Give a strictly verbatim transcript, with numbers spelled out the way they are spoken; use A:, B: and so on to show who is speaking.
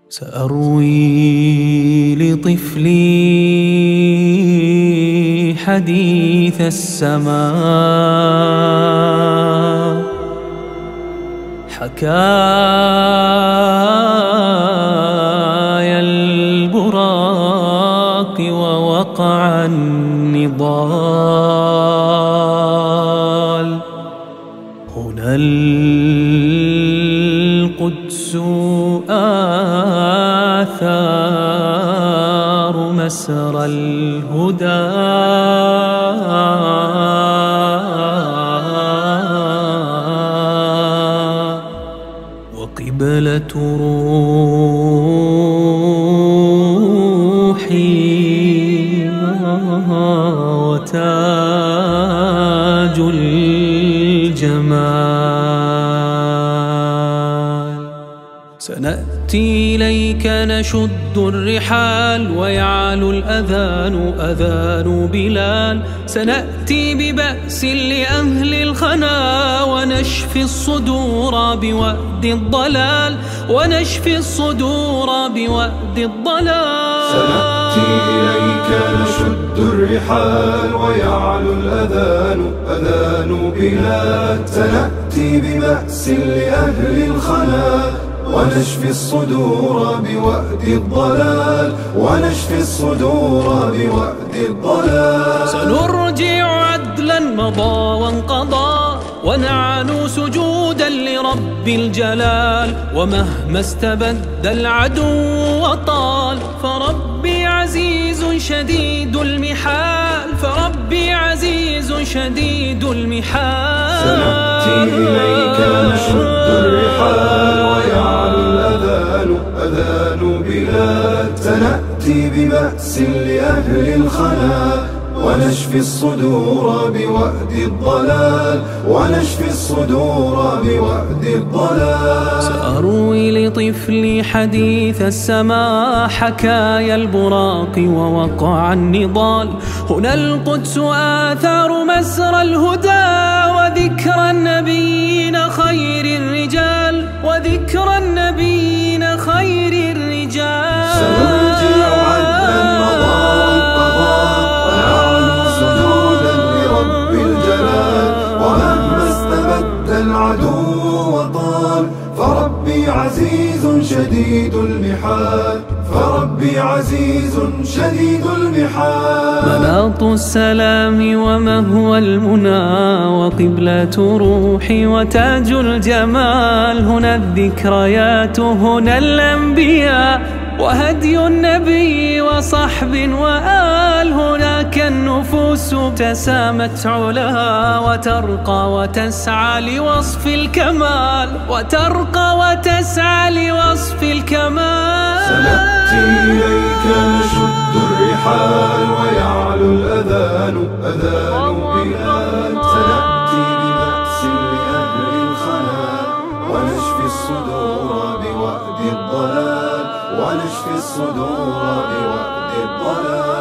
A: سأروي لطفلي حديث السماء، حكايا البراق ووقع النضال. هنا القدس آثار مسرى الهدى، وقبلة روحي وتاج الجمال. سنأتي إليك نشد الرحال، ويعلو الأذان أذان بلال. سنأتي ببأس لأهل الخنا، ونشفي الصدور بوأد الضلال، ونشفي الصدور بوأد الضلال.
B: سنأتي إليك نشد الرحال، ويعلو الأذان أذان بلال. سنأتي ببأس لأهل الخنا، ونشفي الصدور بوأد الضلال، ونشفي الصدور بوأد الضلال.
A: سنرجع عدلا مضى وانقضى، ونعنو سجودا لرب الجلال. ومهما استبد العدو وطال، فربي عزيز شديد المحال، فربي عزيز شديد المحال.
B: سنأتي إليك نشد الرحال، ويعلو الأذان أذان بلال. سنأتي ببأس لأهل الخنا، ونشفي الصدور بوأد الضلال، ونشفي الصدور بوأد الضلال.
A: سأروي لطفلي حديث السماء، حكايا البراق ووقع النضال. هنا القدس آثار مسرى الهدى، وذكر النبيين خير الرجال، وذكر النبيين خير الرجال.
B: سنرجع عدلا مضى وانقضى، ونعلو سجودا لرب الجلال. ومهما استبد العدو وطال، فربي عزيز شديد المحال، فربي عزيز شديد المحال.
A: مناط السلام ومهوى المنى، وقبلة روحي وتاج الجمال. هنا الذكريات هنا الأنبياء، وهدي النبي وصحب وآل. هناك النفوس تسامت علاها، وترقى وتسعى لوصف الكمال، وترقى وتسعى لوصف الكمال.
B: سنأتي إليك نشد الرحال، ويعلو الأذان أذان بلال. سنأتي ببأس لأهل الخنا، ونشفي الصدور بوأد الضلال، ونشفي الصدور بوأد الضلال.